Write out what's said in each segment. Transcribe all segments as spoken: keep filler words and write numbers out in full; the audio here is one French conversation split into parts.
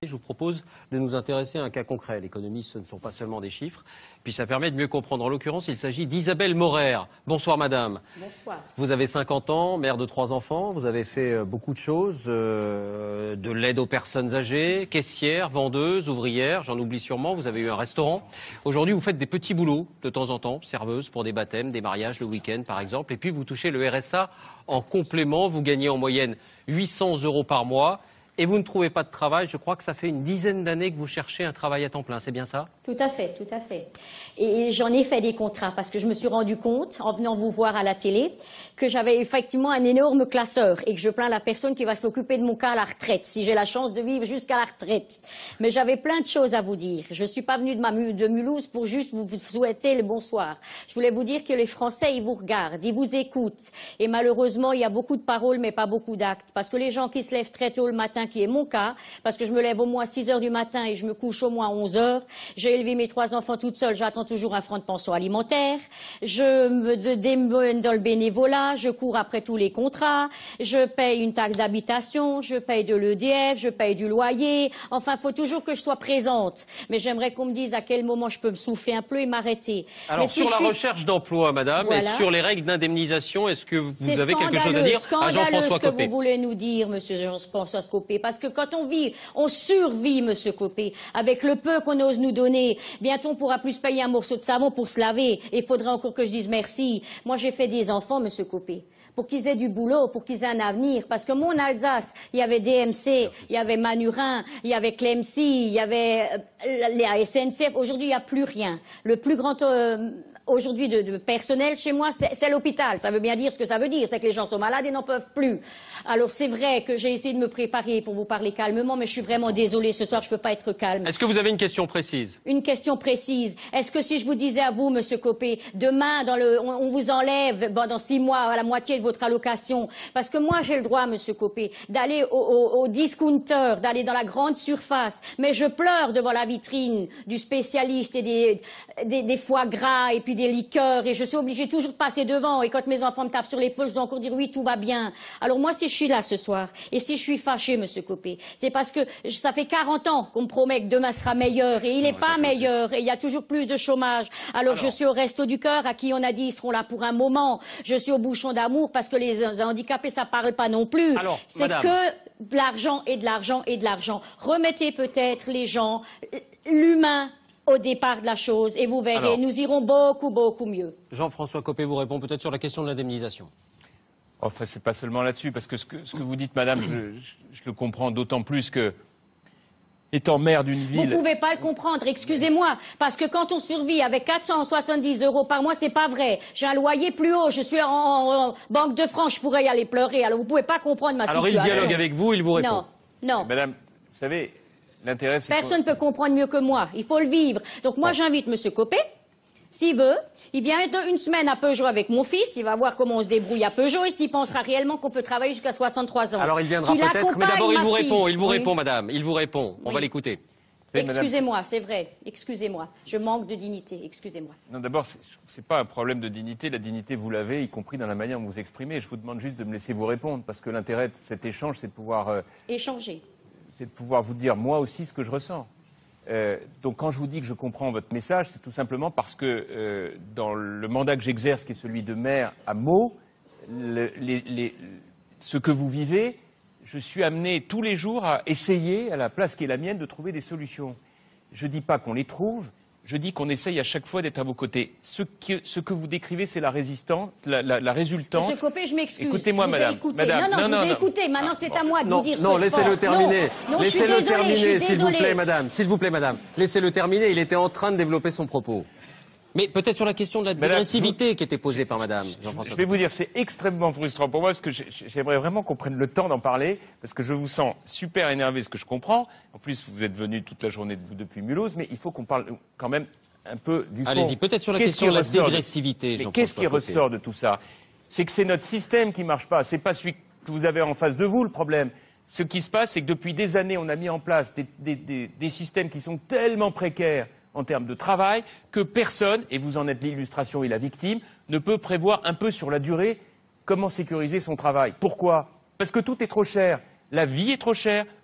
Je vous propose de nous intéresser à un cas concret. L'économie, ce ne sont pas seulement des chiffres. Puis ça permet de mieux comprendre. En l'occurrence, il s'agit d'Isabelle Morer. Bonsoir madame. Bonsoir. Vous avez cinquante ans, mère de trois enfants. Vous avez fait beaucoup de choses, euh, de l'aide aux personnes âgées, caissière, vendeuse, ouvrière, j'en oublie sûrement. Vous avez eu un restaurant. Aujourd'hui, vous faites des petits boulots de temps en temps, serveuse pour des baptêmes, des mariages, le week-end par exemple. Et puis vous touchez le R S A en complément. Vous gagnez en moyenne huit cents euros par mois. Et vous ne trouvez pas de travail. Je crois que ça fait une dizaine d'années que vous cherchez un travail à temps plein, c'est bien ça? Tout à fait, tout à fait. Et j'en ai fait des contrats parce que je me suis rendu compte, en venant vous voir à la télé, que j'avais effectivement un énorme classeur et que je plains la personne qui va s'occuper de mon cas à la retraite, si j'ai la chance de vivre jusqu'à la retraite. Mais j'avais plein de choses à vous dire. Je ne suis pas venue de, ma, de Mulhouse pour juste vous souhaiter le bonsoir. Je voulais vous dire que les Français, ils vous regardent, ils vous écoutent. Et malheureusement, il y a beaucoup de paroles, mais pas beaucoup d'actes. Parce que les gens qui se lèvent très tôt le matin, qui est mon cas, parce que je me lève au moins à six heures du matin et je me couche au moins à onze heures. J'ai élevé mes trois enfants toute seule, j'attends toujours un franc de pension alimentaire. Je me démène dans le bénévolat, je cours après tous les contrats, je paye une taxe d'habitation, je paye de l'E D F, je paye du loyer. Enfin, il faut toujours que je sois présente. Mais j'aimerais qu'on me dise à quel moment je peux me souffler un peu et m'arrêter. Alors, si sur la suis... recherche d'emploi, madame, voilà. Et sur les règles d'indemnisation, est-ce que vous avez quelque chose à dire à Jean-François Copé? Ce que vous voulez nous dire, monsieur Jean-François Copé, parce que quand on vit, on survit, monsieur Copé, avec le peu qu'on ose nous donner. Bientôt, on pourra plus payer un morceau de savon pour se laver. Et il faudrait encore que je dise merci. Moi, j'ai fait des enfants, monsieur Copé, pour qu'ils aient du boulot, pour qu'ils aient un avenir. Parce que mon Alsace, il y avait D M C, il y avait Manurin, il y avait Clemcy, il y avait euh, la S N C F. Aujourd'hui, il n'y a plus rien. Le plus grand... Euh, Aujourd'hui, de, de personnel chez moi, c'est l'hôpital. Ça veut bien dire ce que ça veut dire, c'est que les gens sont malades et n'en peuvent plus. Alors c'est vrai que j'ai essayé de me préparer pour vous parler calmement, mais je suis vraiment désolée, ce soir je ne peux pas être calme. Est-ce que vous avez une question précise? Une question précise. Est-ce que si je vous disais à vous, monsieur Copé, demain, dans le, on, on vous enlève bon, dans six mois à la moitié de votre allocation, parce que moi j'ai le droit, monsieur Copé, d'aller au, au, au discounter, d'aller dans la grande surface, mais je pleure devant la vitrine du spécialiste et des, des, des foie gras et puis des liqueurs, et je suis obligée toujours de passer devant, et quand mes enfants me tapent sur l'épaule, je dois encore dire oui, tout va bien. Alors moi, si je suis là ce soir, et si je suis fâchée, monsieur Copé, c'est parce que ça fait quarante ans qu'on me promet que demain sera meilleur, et il n'est pas meilleur, et il y a toujours plus de chômage. Alors, Alors je suis au Resto du Cœur, à qui on a dit ils seront là pour un moment. Je suis au Bouchon d'Amour, parce que les handicapés, ça parle pas non plus. C'est que de l'argent et de l'argent et de l'argent. Remettez peut-être les gens, l'humain, au départ de la chose, et vous verrez, Alors, nous irons beaucoup, beaucoup mieux. Jean-François Copé vous répond peut-être sur la question de l'indemnisation. Enfin, c'est pas seulement là-dessus, parce que ce, que ce que vous dites, madame, je, je, je le comprends d'autant plus que, étant maire d'une ville... Vous ne pouvez pas le comprendre, excusez-moi, parce que quand on survit avec quatre cent soixante-dix euros par mois, c'est pas vrai. J'ai un loyer plus haut, je suis en, en, en Banque de France, je pourrais y aller pleurer, alors vous ne pouvez pas comprendre ma alors situation. Alors il dialogue avec vous, il vous répond. Non, non. Madame, vous savez... Personne ne peut comprendre mieux que moi. Il faut le vivre. Donc moi, bon. j'invite monsieur Copé, s'il veut, il vient une semaine à Peugeot avec mon fils, il va voir comment on se débrouille à Peugeot et s'il pensera réellement qu'on peut travailler jusqu'à soixante-trois ans. Alors il viendra peut-être, mais d'abord il vous fille. répond, il vous oui. répond, madame, il vous répond. On oui. va l'écouter. Excusez-moi, c'est vrai, excusez-moi, je manque de dignité, excusez-moi. Non, d'abord, c'est pas un problème de dignité, la dignité vous l'avez, y compris dans la manière dont vous vous exprimez. Je vous demande juste de me laisser vous répondre, parce que l'intérêt de cet échange, c'est de pouvoir... Euh, Échanger. C'est de pouvoir vous dire moi aussi ce que je ressens. Euh, donc quand je vous dis que je comprends votre message, c'est tout simplement parce que euh, dans le mandat que j'exerce, qui est celui de maire à Meaux, le, les, les, ce que vous vivez, je suis amené tous les jours à essayer, à la place qui est la mienne, de trouver des solutions. Je ne dis pas qu'on les trouve, je dis qu'on essaye à chaque fois d'être à vos côtés. Ce que, ce que vous décrivez, c'est la résistance, la, la, la résultante. Monsieur Copé, je m'excuse. Écoutez-moi, madame. madame. Non, non, non, je vous ai non, écouté. Maintenant, ah, c'est bon. à moi de non, vous dire ce non, que je pense. laissez-le terminer. Non, non laissez-le terminer, s'il vous plaît, madame. S'il vous plaît, madame. Laissez-le terminer. Il était en train de développer son propos. Mais peut-être sur la question de la dégressivité vous... qui était posée par madame Jean-François. Je vais vous dire, c'est extrêmement frustrant pour moi, parce que j'aimerais vraiment qu'on prenne le temps d'en parler, parce que je vous sens super énervé, ce que je comprends. En plus, vous êtes venu toute la journée de, depuis Mulhouse, mais il faut qu'on parle quand même un peu du fond. Allez-y, peut-être sur la question de la dégressivité, de... Qu'est-ce qui ressort de tout ça? C'est que c'est notre système qui ne marche pas, c'est pas celui que vous avez en face de vous, le problème. Ce qui se passe, c'est que depuis des années, on a mis en place des, des, des, des systèmes qui sont tellement précaires en termes de travail, que personne, et vous en êtes l'illustration et la victime, ne peut prévoir un peu sur la durée comment sécuriser son travail. Pourquoi? Parce que tout est trop cher. La vie est trop chère,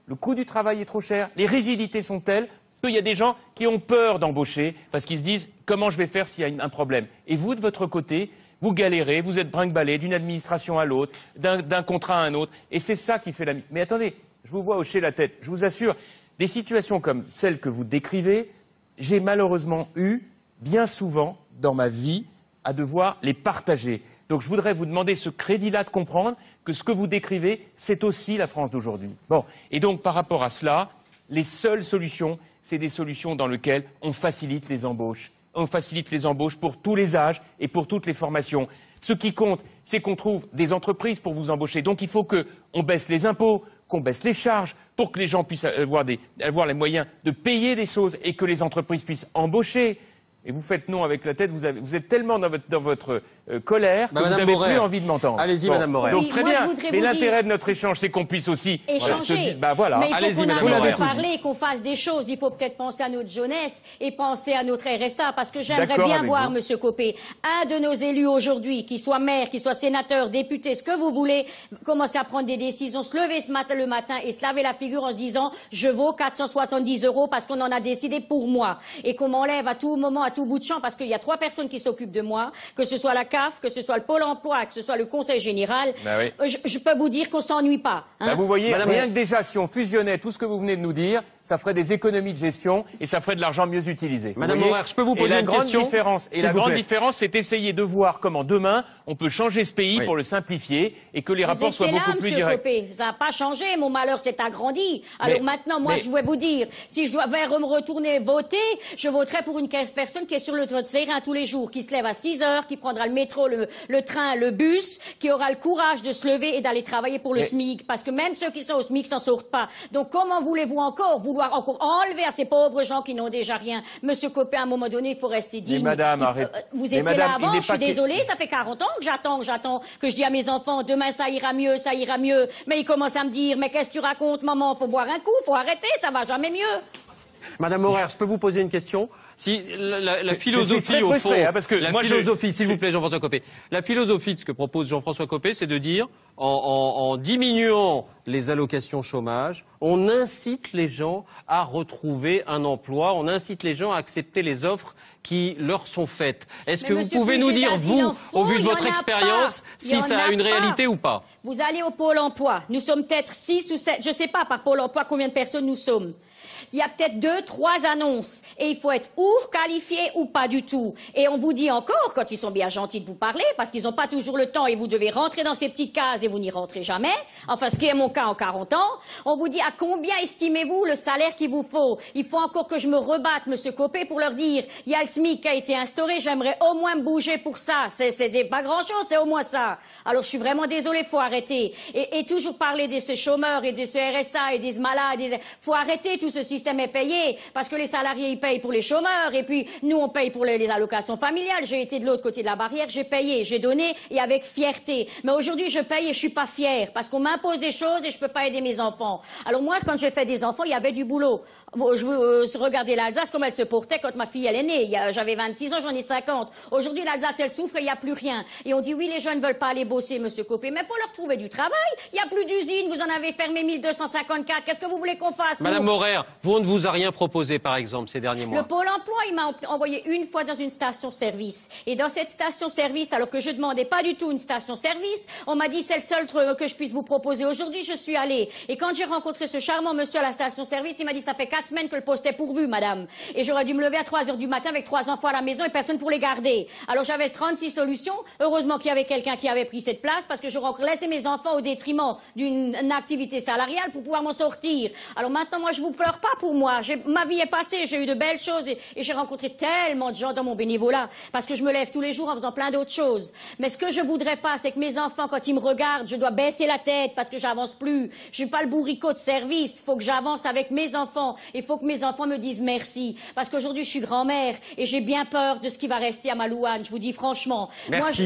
le coût du travail est trop cher, les rigidités sont telles qu'il y a des gens qui ont peur d'embaucher parce qu'ils se disent « comment je vais faire s'il y a un problème ?» Et vous, de votre côté, vous galérez, vous êtes brinque-ballé d'une administration à l'autre, d'un contrat à un autre, et c'est ça qui fait la... Mais attendez, je vous vois hocher la tête, je vous assure, des situations comme celles que vous décrivez, j'ai malheureusement eu, bien souvent, dans ma vie, à devoir les partager. Donc je voudrais vous demander ce crédit-là de comprendre que ce que vous décrivez, c'est aussi la France d'aujourd'hui. Bon, et donc par rapport à cela, les seules solutions, c'est des solutions dans lesquelles on facilite les embauches. On facilite les embauches pour tous les âges et pour toutes les formations. Ce qui compte, c'est qu'on trouve des entreprises pour vous embaucher. Donc il faut qu'on baisse les impôts, qu'on baisse les charges, pour que les gens puissent avoir, des, avoir les moyens de payer des choses et que les entreprises puissent embaucher. Et vous faites non avec la tête, vous, avez, vous êtes tellement dans votre, dans votre euh, colère bah, que Madame vous n'avez Morel. plus envie de m'entendre. Allez-y, bon. Madame Morel. Donc oui, très moi, bien, mais l'intérêt dire... de notre échange, c'est qu'on puisse aussi... Échanger, voilà, se... bah, voilà. mais il faut qu'on arrête de tout parler, qu'on fasse des choses. Il faut peut-être penser à notre jeunesse et penser à notre R S A, parce que j'aimerais bien voir, Monsieur Copé, un de nos élus aujourd'hui, qu'il soit maire, qu'il soit sénateur, député, ce que vous voulez, commencer à prendre des décisions, se lever ce matin, le matin et se laver la figure en se disant « je vaux quatre cent soixante-dix euros parce qu'on en a décidé pour moi » et qu'on m'enlève à tout moment, à tout bout de champ, parce qu'il y a trois personnes qui s'occupent de moi, que ce soit la C A F, que ce soit le Pôle emploi, que ce soit le Conseil général, bah oui. je, je peux vous dire qu'on s'ennuie pas. Hein. Bah vous voyez, Madame... rien que déjà, si on fusionnait tout ce que vous venez de nous dire, ça ferait des économies de gestion et ça ferait de l'argent mieux utilisé. Madame Morel, je peux vous poser et la une grande question différence, Et la grande différence, c'est d'essayer de voir comment demain, on peut changer ce pays oui. pour le simplifier et que les vous rapports soient là, beaucoup plus directs. Copé. Ça n'a pas changé, mon malheur s'est agrandi. Alors mais, maintenant, moi, mais... je vais vous dire, si je devais me retourner voter, je voterais pour une personne qui est sur le terrain tous les jours, qui se lève à six heures, qui prendra le métro, le, le train, le bus, qui aura le courage de se lever et d'aller travailler pour le mais... SMIC. Parce que même ceux qui sont au SMIC s'en sortent pas. Donc comment voulez-vous encore vouloir encore enlever à ces pauvres gens qui n'ont déjà rien? Monsieur Copé, à un moment donné, il faut rester digne. Mais madame, faut... arrête. Vous étiez mais madame, là avant, je suis pas... désolée, ça fait quarante ans que j'attends, que j'attends, que je dis à mes enfants, demain ça ira mieux, ça ira mieux. Mais ils commencent à me dire, mais qu'est-ce que tu racontes, maman? Faut boire un coup, faut arrêter, ça va jamais mieux. Madame Morel, je peux vous poser une question? Si la, la, la philosophie au fond, hein, parce que la moi philosophie, je... s'il vous plaît, Jean-François Copé, la philosophie de ce que propose Jean-François Copé, c'est de dire, en, en, en diminuant les allocations chômage, on incite les gens à retrouver un emploi, on incite les gens à accepter les offres qui leur sont faites. Est-ce que vous pouvez nous dire, vous, au vu de votre expérience, si ça a une réalité ou pas? Vous allez au Pôle emploi. Nous sommes peut-être six ou sept, je ne sais pas par Pôle emploi combien de personnes nous sommes. Il y a peut-être deux, trois annonces. Et il faut être ou qualifié ou pas du tout. Et on vous dit encore, quand ils sont bien gentils de vous parler, parce qu'ils n'ont pas toujours le temps et vous devez rentrer dans ces petites cases et vous n'y rentrez jamais. Enfin, ce qui est mon cas en quarante ans. On vous dit à combien estimez-vous le salaire qu'il vous faut? Il faut encore que je me rebatte, Monsieur Copé, pour leur dire, il y a le SMIC qui a été instauré, j'aimerais au moins me bouger pour ça. C'est pas grand-chose, c'est au moins ça. Alors, je suis vraiment désolée, faut arrêter. Et, et toujours parler de ces chômeurs et de ce R S A et des malades, des... faut arrêter tout ce système est payé, parce que les salariés, ils payent pour les chômeurs, et puis nous, on paye pour les, les allocations familiales. J'ai été de l'autre côté de la barrière, j'ai payé, j'ai donné, et avec fierté. Mais aujourd'hui, je paye et je suis pas fière, parce qu'on m'impose des choses et je peux pas aider mes enfants. Alors moi, quand j'ai fait des enfants, il y avait du boulot. Je veux euh, regarder l'Alsace, comme elle se portait quand ma fille, elle est née. J'avais vingt-six ans, j'en ai cinquante. Aujourd'hui, l'Alsace, elle souffre et il n'y a plus rien. Et on dit, oui, les jeunes ne veulent pas aller bosser, Monsieur Copé, mais il faut leur trouver du travail. Il n'y a plus d'usines, vous en avez fermé mille deux cent cinquante-quatre. Qu'est-ce que vous voulez qu'on fasse? Madame Morel, vous ne vous a rien proposé, par exemple, ces derniers mois? Le Pôle emploi, il m'a envoyé une fois dans une station-service. Et dans cette station-service, alors que je demandais pas du tout une station-service, on m'a dit, c'est le seul truc que je puisse vous proposer. Aujourd'hui, je suis allée. Et quand j'ai rencontré ce charmant monsieur à la station-service, il m'a dit, ça fait quatre semaines que le poste est pourvu, madame. Et j'aurais dû me lever à trois heures du matin avec trois enfants à la maison et personne pour les garder. Alors j'avais trente-six solutions. Heureusement qu'il y avait quelqu'un qui avait pris cette place parce que j'aurais encore laissé mes enfants au détriment d'une activité salariale pour pouvoir m'en sortir. Alors maintenant, moi, je vous pleure pas pour moi. Ma vie est passée, j'ai eu de belles choses et, et j'ai rencontré tellement de gens dans mon bénévolat parce que je me lève tous les jours en faisant plein d'autres choses. Mais ce que je voudrais pas, c'est que mes enfants, quand ils me regardent, je dois baisser la tête parce que j'avance plus. Je suis pas le bourricot de service. Il faut que j'avance avec mes enfants. Il faut que mes enfants me disent merci. Parce qu'aujourd'hui, je suis grand-mère et j'ai bien peur de ce qui va rester à Malouane. Je vous dis franchement. Merci. Moi, je...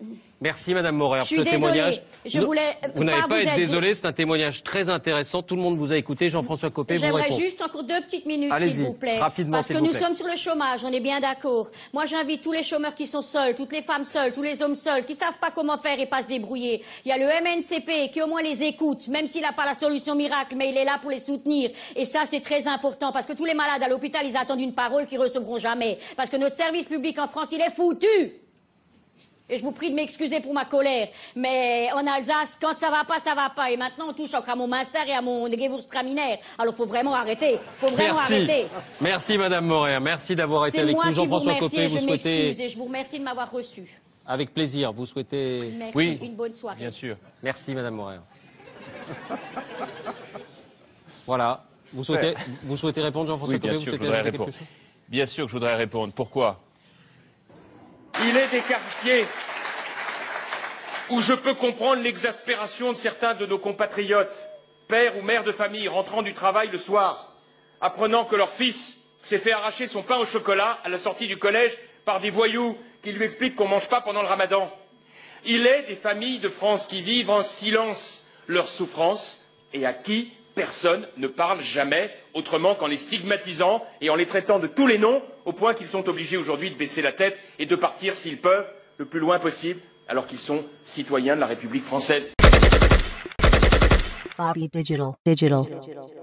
Merci Madame Morer Je suis pour ce désolée. témoignage. Je Vous- voulais Vous n'avez pas pas vous à être aider. désolé, c'est un témoignage très intéressant. Tout le monde vous a écouté. Jean-François Copé vous J'aimerais répond. juste encore deux petites minutes, Allez-y, s'il vous plaît. rapidement, Parce s'il que vous nous plaît. sommes sur le chômage, on est bien d'accord. Moi, j'invite tous les chômeurs qui sont seuls, toutes les femmes seules, tous les hommes seuls, qui savent pas comment faire et pas se débrouiller. Il y a le M N C P qui au moins les écoute, même s'il n'a pas la solution miracle, mais il est là pour les soutenir. Et ça, c'est très important, parce que tous les malades à l'hôpital, ils attendent une parole qu'ils recevront jamais. Parce que notre service public en France, il est foutu. Et je vous prie de m'excuser pour ma colère, mais en Alsace, quand ça va pas, ça va pas. Et maintenant, on touche encore à mon master et à mon Gewürztraminer. Alors, faut vraiment arrêter. Faut vraiment Merci. arrêter. Merci Madame Morer. Merci d'avoir été C'est avec moi nous. qui vous Jean-François remercie Copé, et vous je m'excuse souhaitez, et je vous remercie de m'avoir reçu. avec plaisir, vous souhaitez. Merci. Oui. Une bonne soirée. Bien sûr. Merci Madame Morer. Voilà. Vous souhaitez, Ouais. vous souhaitez répondre, Jean-François Oui, bien Copé, vous sûr, je souhaitez voudrais ajouter quelque répondre. chose Bien sûr que je voudrais répondre. Pourquoi? Il est des quartiers où je peux comprendre l'exaspération de certains de nos compatriotes, pères ou mères de famille rentrant du travail le soir, apprenant que leur fils s'est fait arracher son pain au chocolat à la sortie du collège par des voyous qui lui expliquent qu'on ne mange pas pendant le ramadan. Il est des familles de France qui vivent en silence leur souffrance et à qui personne ne parle jamais autrement qu'en les stigmatisant et en les traitant de tous les noms, au point qu'ils sont obligés aujourd'hui de baisser la tête et de partir, s'ils peuvent, le plus loin possible, alors qu'ils sont citoyens de la République française. Bobby Digital. Digital.